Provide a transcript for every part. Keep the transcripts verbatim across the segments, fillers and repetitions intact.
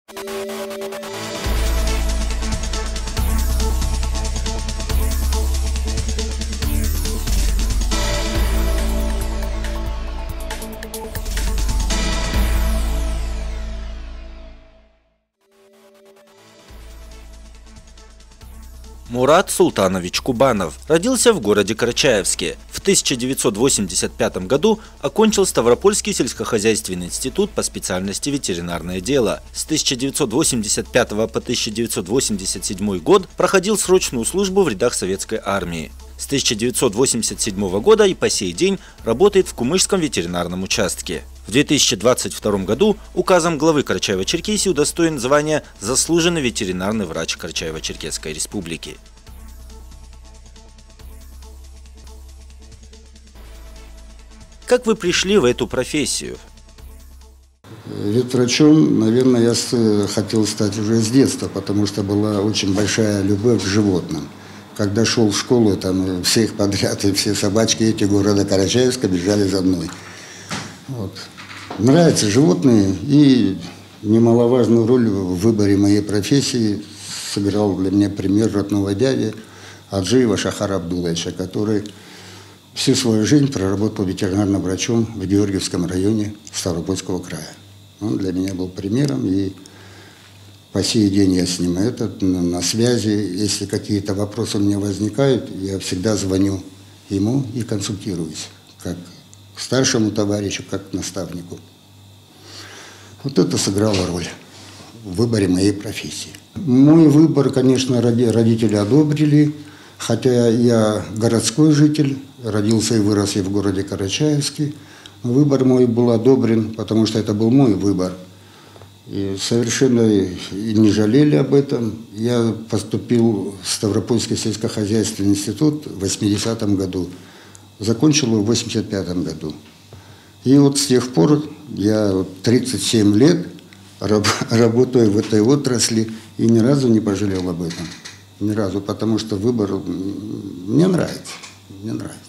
Мурат Султанович Кубанов родился в городе Карачаевске. В тысяча девятьсот восемьдесят пятом году окончил Ставропольский сельскохозяйственный институт по специальности ветеринарное дело. С тысяча девятьсот восемьдесят пятого по тысяча девятьсот восемьдесят седьмой год проходил срочную службу в рядах советской армии. С тысяча девятьсот восемьдесят седьмого года и по сей день работает в Кумышском ветеринарном участке. В две тысячи двадцать втором году указом главы Карачаево-Черкесии удостоен звания «Заслуженный ветеринарный врач Карачаево-Черкесской республики». Как вы пришли в эту профессию? Ветврачом, наверное, я хотел стать уже с детства, потому что была очень большая любовь к животным. Когда шел в школу, там всех подряд, и все собачки эти города Карачаевска бежали за мной. Вот. Нравятся животные, и немаловажную роль в выборе моей профессии сыграл для меня пример родного дяди Аджиева Шахара Абдулловича, который всю свою жизнь проработал ветеринарным врачом в Георгиевском районе Ставропольского края. Он для меня был примером, и по сей день я с ним этот, на связи. Если какие-то вопросы у меня возникают, я всегда звоню ему и консультируюсь, как к старшему товарищу, как к наставнику. Вот это сыграло роль в выборе моей профессии. Мой выбор, конечно, родители одобрили, хотя я городской житель, родился и вырос я в городе Карачаевске. Выбор мой был одобрен, потому что это был мой выбор. И совершенно не жалели об этом. Я поступил в Ставропольский сельскохозяйственный институт в восьмидесятом году. Закончил его в восемьдесят пятом году. И вот с тех пор я тридцать семь лет раб, работаю в этой отрасли и ни разу не пожалел об этом. Ни разу, потому что выбор мне нравится. Мне нравится.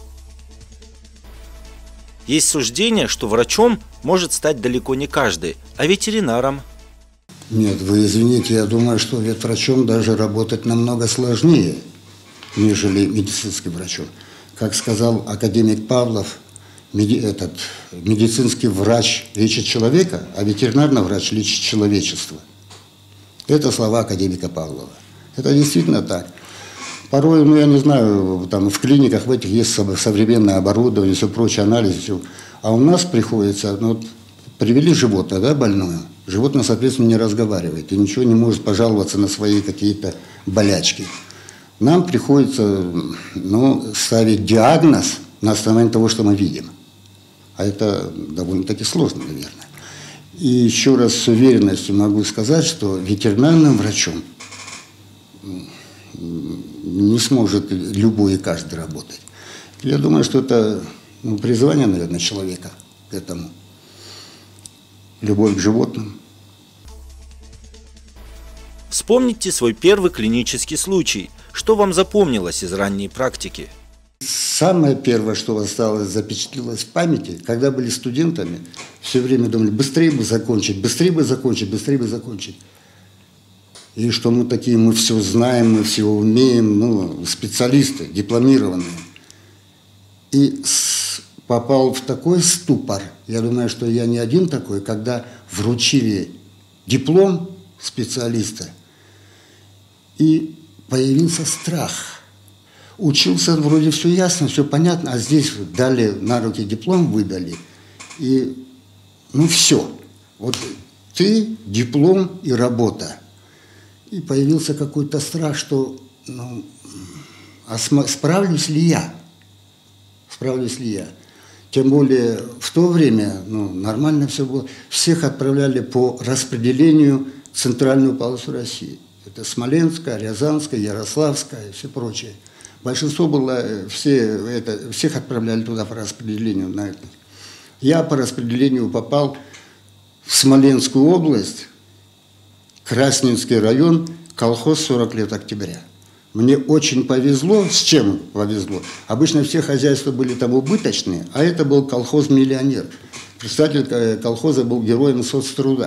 Есть суждение, что врачом может стать далеко не каждый, а ветеринаром. Нет, вы извините, я думаю, что ветврачом даже работать намного сложнее, нежели медицинским врачом. Как сказал академик Павлов, меди, этот, медицинский врач лечит человека, а ветеринарный врач лечит человечество. Это слова академика Павлова. Это действительно так. Порой, ну я не знаю, там в клиниках в этих есть современное оборудование, все прочее, анализ, все. А у нас приходится, ну, вот, привели животное, да, больное. Животное, соответственно, не разговаривает и ничего не может пожаловаться на свои какие-то болячки. Нам приходится, ну, ставить диагноз на основании того, что мы видим. А это довольно-таки сложно, наверное. И еще раз с уверенностью могу сказать, что ветеринарным врачом не сможет любой и каждый работать. Я думаю, что это, ну, призвание, наверное, человека к этому. Любовь к животным. Вспомните свой первый клинический случай. Что вам запомнилось из ранней практики? Самое первое, что осталось, запечатлелось в памяти, когда были студентами, все время думали, быстрее бы закончить, быстрее бы закончить, быстрее бы закончить. И что мы такие, мы все знаем, мы все умеем, ну, специалисты, дипломированные. И с, попал в такой ступор, я думаю, что я не один такой, когда вручили диплом специалиста, и появился страх. Учился, вроде все ясно, все понятно, а здесь дали на руки диплом, выдали, и ну все, вот ты, диплом и работа. И появился какой-то страх, что, ну, а справлюсь ли я? Справлюсь ли я? Тем более в то время, ну, нормально все было. Всех отправляли по распределению в центральную полосу России. Это Смоленская, Рязанская, Ярославская и все прочее. Большинство было, все, это, всех отправляли туда по распределению. На это. Я по распределению попал в Смоленскую область, Красненский район, колхоз сорок лет октября. Мне очень повезло. С чем повезло? Обычно все хозяйства были там убыточные, а это был колхоз «Миллионер». Председатель колхоза был героем соцтруда.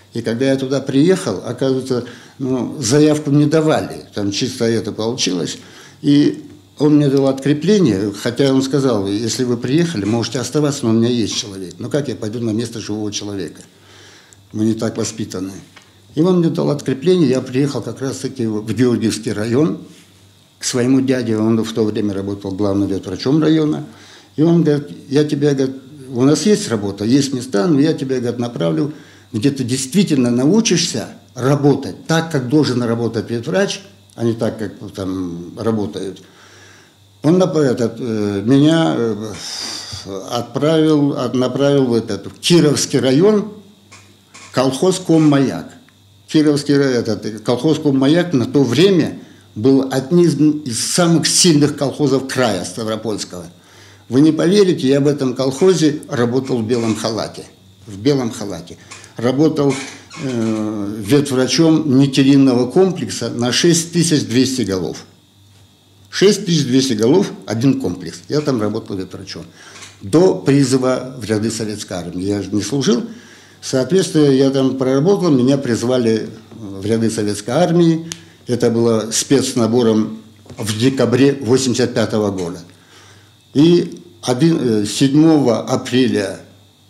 И когда я туда приехал, оказывается, ну, заявку не давали, там чисто это получилось. И он мне дал открепление, хотя он сказал, если вы приехали, можете оставаться, но у меня есть человек. Ну как я пойду на место живого человека? Мы не так воспитаны. И он мне дал открепление, я приехал как раз-таки в Георгиевский район к своему дяде, он в то время работал главным ветврачом района. И он говорит, я тебя, говорит, у нас есть работа, есть места, но я тебя, говорит, направлю, где ты действительно научишься работать так, как должен работать ветврач, а не так, как там работают. Он этот, меня отправил, направил в этот в Кировский район, колхоз «Коммаяк». Кировский этот, колхоз «Коммаяк» на то время был одним из самых сильных колхозов края Ставропольского. Вы не поверите, я в этом колхозе работал в белом халате. В белом халате. Работал э, ветврачом нитилинного комплекса на шесть тысяч двести голов. шесть тысяч двести голов, один комплекс. Я там работал ветврачом. До призыва в ряды советской армии. Я же не служил. Соответственно, я там проработал, меня призвали в ряды советской армии. Это было спецнабором в декабре тысяча девятьсот восемьдесят пятого года. И седьмого апреля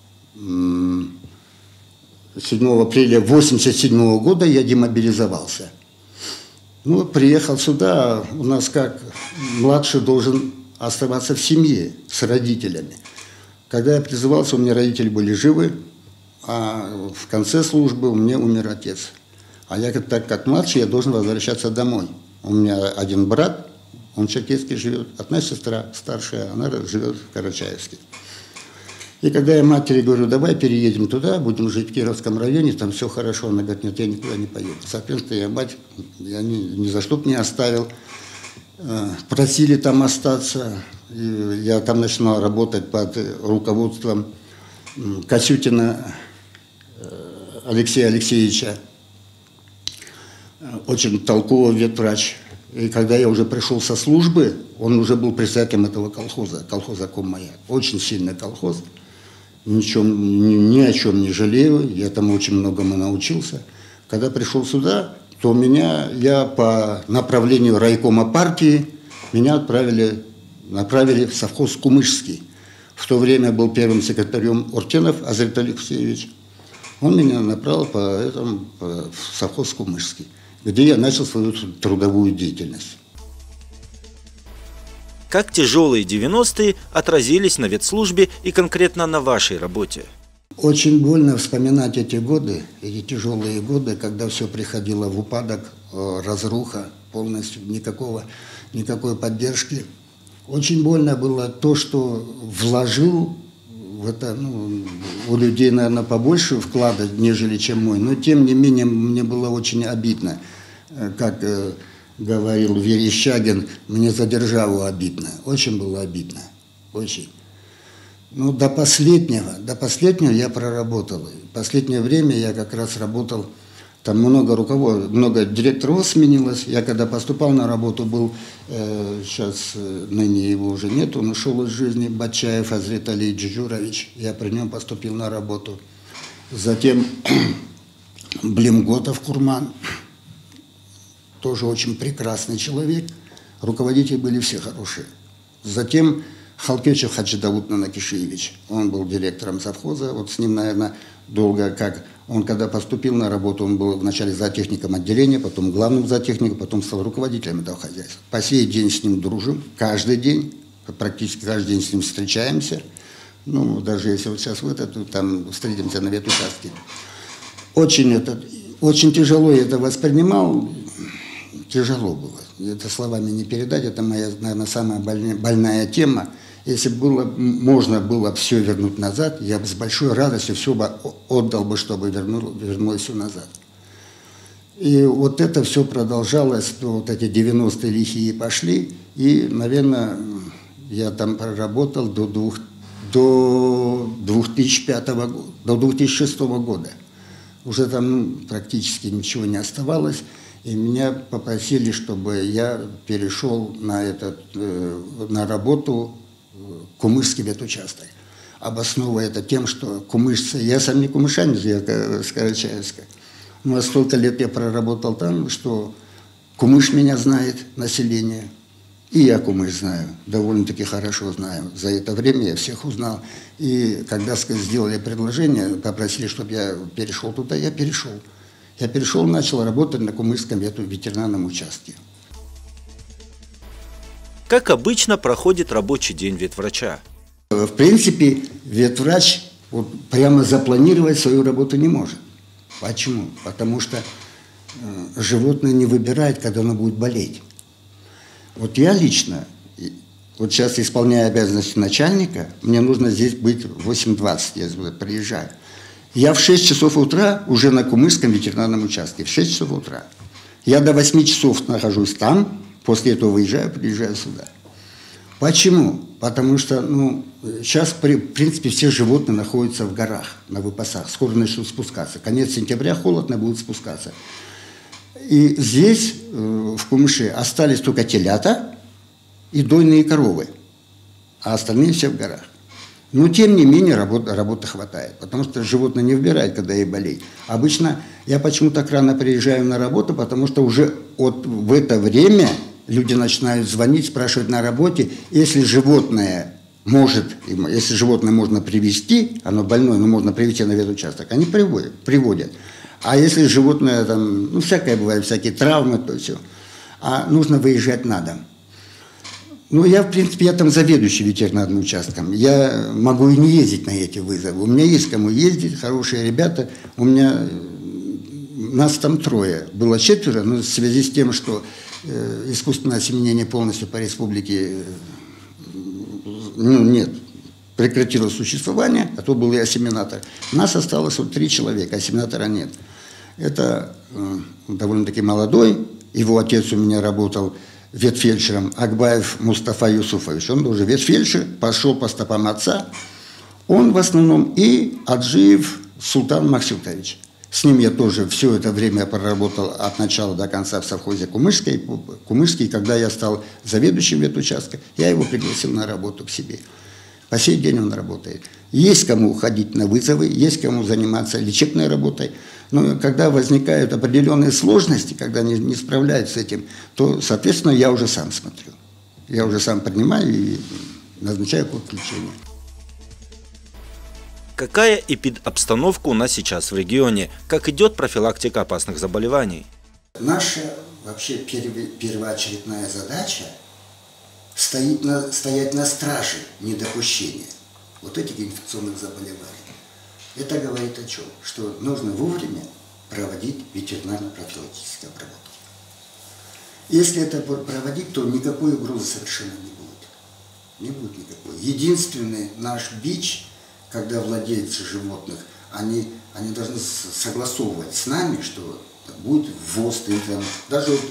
седьмого апреля восемьдесят седьмого года я демобилизовался. Ну, приехал сюда, у нас как младший должен оставаться в семье с родителями. Когда я призывался, у меня родители были живы, а в конце службы у меня умер отец. А я, так как младший, я должен возвращаться домой. У меня один брат, он в Черкесске живет, одна сестра старшая, она живет в Карачаевске. И когда я матери говорю, давай переедем туда, будем жить в Кировском районе, там все хорошо, она говорит, нет, я никуда не поеду. Соответственно, я мать, я ни, ни за что бы не оставил, просили там остаться. И я там начинал работать под руководством Косютина Алексея Алексеевича, очень толковый ветврач. И когда я уже пришел со службы, он уже был председателем этого колхоза, колхоза «Коммаяк». Очень сильный колхоз, ничем, ни, ни о чем не жалею, я там очень многому научился. Когда пришел сюда, то меня, я по направлению райкома партии, меня отправили, направили в совхоз «Кумышский». В то время был первым секретарем Уртенов Азрит Алексеевич. Он меня направил по этому, по, в совхоз «Кумышский», где я начал свою трудовую деятельность. Как тяжелые девяностые отразились на ветслужбе и конкретно на вашей работе? Очень больно вспоминать эти годы, эти тяжелые годы, когда все приходило в упадок, разруха полностью, никакого, никакой поддержки. Очень больно было то, что вложил в это, ну, у людей, наверное, побольше вклада, нежели чем мой, но тем не менее мне было очень обидно, как э, говорил Верещагин, мне за державу обидно, очень было обидно, очень. Ну, до последнего, до последнего я проработал. В последнее время я как раз работал, там много руководства, много директоров сменилось. Я когда поступал на работу, был, э, сейчас э, ныне его уже нет, он ушел из жизни, Батчаев Азрит Али Джуджурович. Я при нем поступил на работу. Затем Блимготов Курман, тоже очень прекрасный человек. Руководители были все хорошие. Затем Халкечев Хаджидауд Нанакишевич, он был директором совхоза, вот с ним, наверное, долго, как он когда поступил на работу, он был вначале зоотехником отделения, потом главным зоотехником, потом стал руководителем этого хозяйства. По сей день с ним дружим, каждый день, практически каждый день с ним встречаемся. Ну, даже если вот сейчас в этот, там встретимся на ветучастке. Очень, это, очень тяжело я это воспринимал, тяжело было. Это словами не передать, это моя, наверное, самая больная, больная тема. Если было, можно было все вернуть назад, я бы с большой радостью все бы отдал бы, чтобы вернул, вернулось все назад. И вот это все продолжалось, вот эти девяностые лихие пошли, и, наверное, я там проработал до, двух, до две тысячи пятого года, до две тысячи шестого года. Уже там ну, практически ничего не оставалось. И меня попросили, чтобы я перешел на, этот, на работу в Кумышский ветучасток. обосновывая это тем, что кумышцы, я сам не кумышанец, я с Карачаевска, но столько лет я проработал там, что Кумыш меня знает, население, и я Кумыш знаю, довольно-таки хорошо знаю. За это время я всех узнал. И когда сделали предложение, попросили, чтобы я перешел туда, я перешел. Я перешел, начал работать на Кумышском ветеринарном участке. Как обычно проходит рабочий день ветврача? В принципе, ветврач вот прямо запланировать свою работу не может. Почему? Потому что животное не выбирает, когда оно будет болеть. Вот я лично, вот сейчас исполняю обязанности начальника, мне нужно здесь быть в восемь двадцать, я приезжаю. Я в шесть часов утра уже на Кумышском ветеринарном участке, в шесть часов утра. Я до восьми часов нахожусь там, после этого выезжаю, приезжаю сюда. Почему? Потому что, ну, сейчас, в принципе, все животные находятся в горах, на выпасах, скоро начнут спускаться. Конец сентября холодно, будут спускаться. И здесь, в Кумыше, остались только телята и дойные коровы, а остальные все в горах. Но, тем не менее, работы, работы хватает, потому что животное не выбирает, когда ей болеть. Обычно я почему так рано приезжаю на работу, потому что уже от, в это время люди начинают звонить, спрашивать на работе, если животное может, если животное можно привезти, оно больное, но можно привезти на ветучасток, они приводят, приводят. А если животное, там, ну, всякое бывает, всякие травмы, то все, а нужно выезжать на дом. Ну, я, в принципе, я там заведующий ветеринарным участком, я могу и не ездить на эти вызовы, у меня есть кому ездить, хорошие ребята, у меня, нас там трое, было четверо, но в связи с тем, что э, искусственное осеменение полностью по республике, э, ну, нет, прекратило существование, а то был и осеменатор. Нас осталось вот три человека, осеменатора нет. Это э, довольно-таки молодой, его отец у меня работал ветфельдшером, Акбаев Мустафа Юсуфович. Он уже ветфельдшер, пошел по стопам отца. Он в основном и Аджиев Султан Максютович. С ним я тоже все это время проработал от начала до конца в совхозе Кумышской. Кумышский, когда я стал заведующим ветучастка, я его пригласил на работу к себе. По сей день он работает. Есть кому ходить на вызовы, есть кому заниматься лечебной работой. Но когда возникают определенные сложности, когда не, не справляются с этим, то, соответственно, я уже сам смотрю. Я уже сам принимаю и назначаю курс лечения. Какая эпидобстановка у нас сейчас в регионе? Как идет профилактика опасных заболеваний? Наша вообще первоочередная задача стоит на, стоять на страже недопущения вот этих инфекционных заболеваний. Это говорит о чем? Что нужно вовремя проводить ветеринарно-профилактические обработки. Если это проводить, то никакой угрозы совершенно не будет. Не будет никакой. Единственный наш бич, когда владельцы животных, они, они должны согласовывать с нами, что будет ввоз, там, даже вот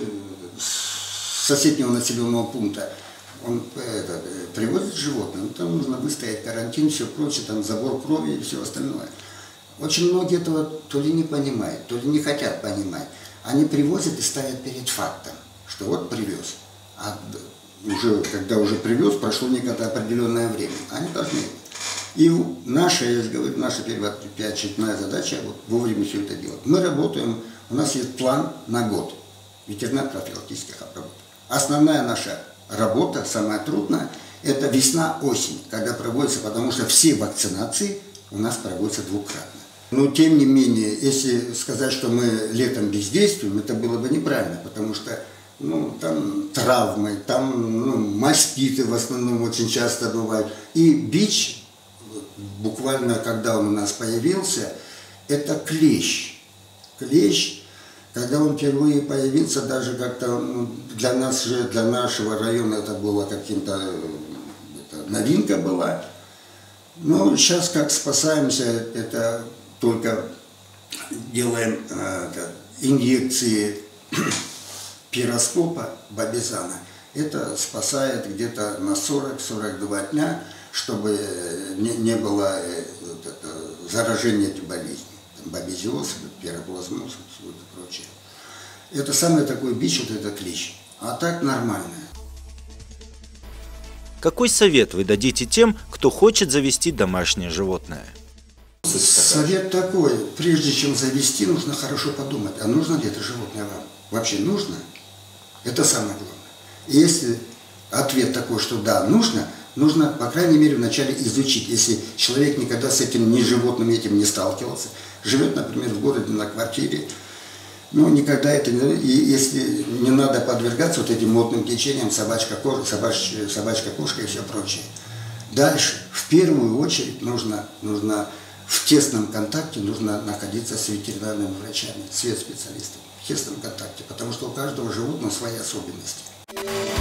с соседнего населенного пункта он это, привозит животное, ну, там нужно выстоять карантин, все прочее, там забор крови и все остальное. Очень многие этого то ли не понимают, то ли не хотят понимать. Они привозят и ставят перед фактом, что вот привез. А уже, когда уже привез, прошло некое определенное время. Они должны. И наша, я же говорю, наша первоочередная задача вот, вовремя все это делать. Мы работаем, у нас есть план на год ветеринарно-профилактических обработок. Основная наша работа, самая трудная, это весна-осень, когда проводится, потому что все вакцинации у нас проводятся двукратно. Но тем не менее, если сказать, что мы летом бездействуем, это было бы неправильно, потому что ну, там травмы, там ну, маститы в основном очень часто бывают. И бич, буквально когда он у нас появился, это клещ. Клещ. Когда он впервые появился, даже как-то ну, для нас же, для нашего района это было каким-то, новинка была. Но сейчас как спасаемся, это только делаем э, инъекции пироскопа бабизана. Это спасает где-то на сорок-сорок два дня, чтобы не, не было э, вот это, заражения этой болезни. Бабезиоз, пироплазмоз и все это прочее. Это самый такой бич, вот это клещ. А так нормально. Какой совет вы дадите тем, кто хочет завести домашнее животное? Совет такой: прежде чем завести, нужно хорошо подумать, а нужно ли это животное вам? Вообще нужно? Это самое главное. И если ответ такой, что да, нужно, нужно, по крайней мере, вначале изучить. Если человек никогда с этим ни животным этим не сталкивался, живет, например, в городе на квартире, ну, никогда это не... И если не надо подвергаться вот этим модным течениям, собачка-кошка, собач, собачка-кошка и все прочее. Дальше, в первую очередь, нужно, нужно в тесном контакте, нужно находиться с ветеринарными врачами, с ветспециалистами, в тесном контакте, потому что у каждого животного свои особенности.